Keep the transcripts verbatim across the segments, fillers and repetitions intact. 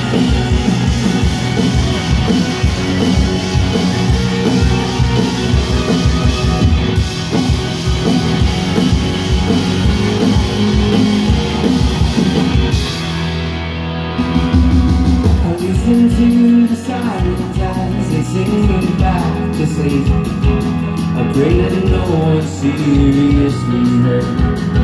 To the sirens as they sing me back to sleep. I pray that no one seriously hurt,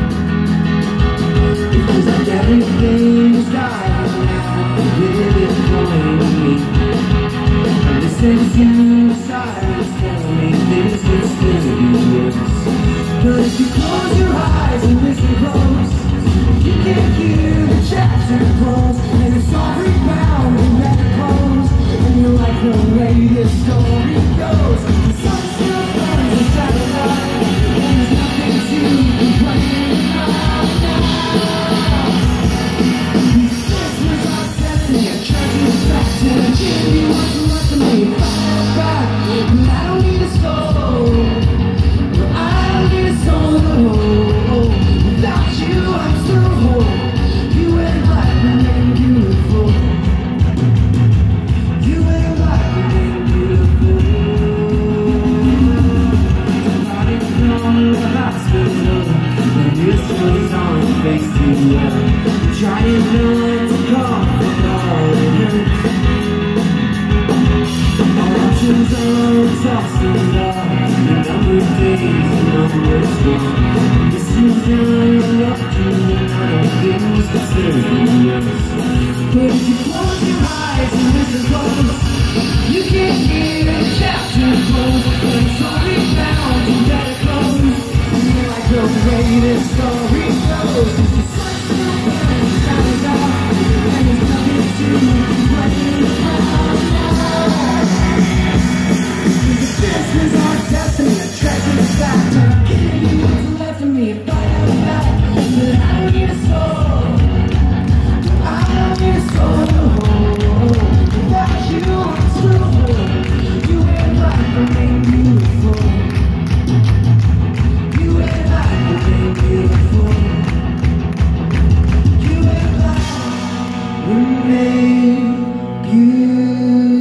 because like everything is dying now, it is going to me. I listen to the sirens tell me this is still be worse. But if you close your eyes and listen close, you can hear the chapter close, and it's all rebound and better close. And you like the way this story goes. The sun still burns inside the light, and there's nothing to complain about now. This was our destiny, a treasure back to the gym. You want to look at me, back, back, but I don't need a soul. No, I don't need a soul. Without you, I'm still whole. You ain't black, remain beautiful. You ain't black, remain beautiful. Somebody from the hospital, and this was on his face too well. Trying not to cough at all it hurts. Our options are exhausting, love. The number of days, the number is gone. This is not up to another things that serve you worse. But if you close your eyes and listen close, you can hear the chapter close. But it's already found to better close. You like the way this story goes. The sun still burns, the sun is out, and there's nothing to complain about now. This is our destiny, a treasure is back. I'm giving you what's left of me, if I have it back. But I don't need a soul. I don't need a soul. Without you, I'm still whole. You ain't black, remain beautiful. You ain't black, remain beautiful. You ain't black, remain beautiful.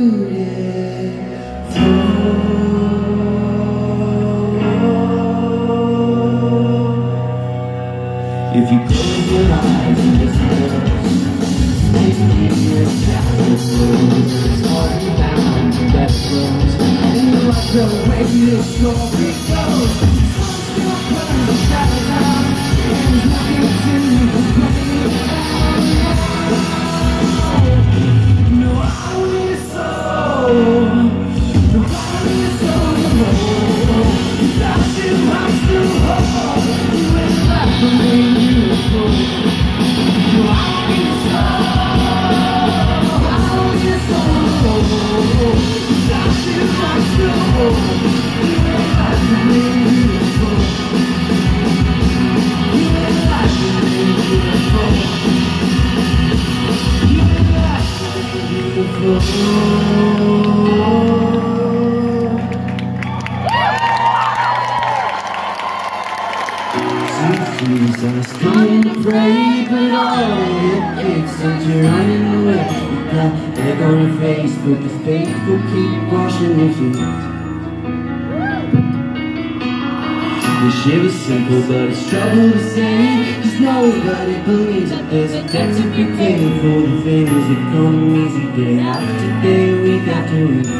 If you close your eyes and listen close, maybe you're chapter close. It's already bound to that close. And you like the way this story goes. The sun still burns, the shadows out, and there's nothing to complain about. No, I don't need a soul. No, I don't need a soul. Without you, I'm still whole. You ain't black for me. Jesus, coming to pray, but all your kids sent you running away. You got egg on your face, but the faithful keep washing your feet. The shit is simple, but it's trouble to say, cause nobody believes that there's a debt to be paid for the things that come easy day after day, week after week.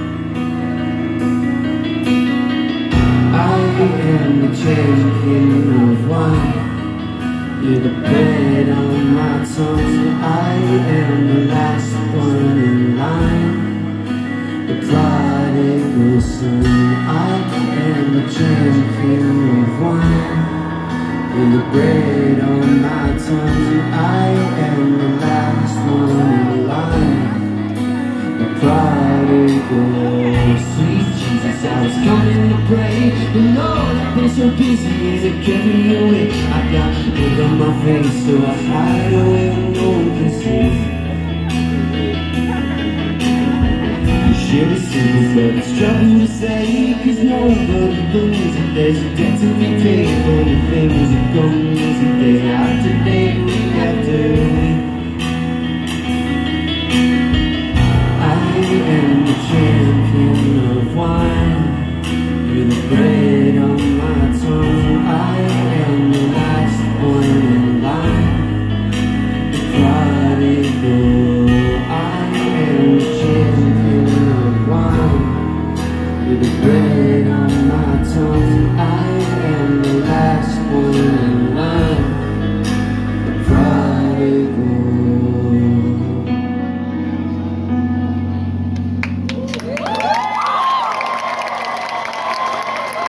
I am the champion of wine. You're the bread on my tongue, so I am the last one in line. The prodigal son, I am the champion of wine. You're the bread on my tongue, so I am the last one in line. The prodigal, sweet Jesus, I was coming to pray, but Lord, I've been so busy and it kept me away. I got egg on my face, so I hide away when no one can see. The shit is simple, but it's trouble to say, cause nobody believes that there's a debt to be paid for the things that come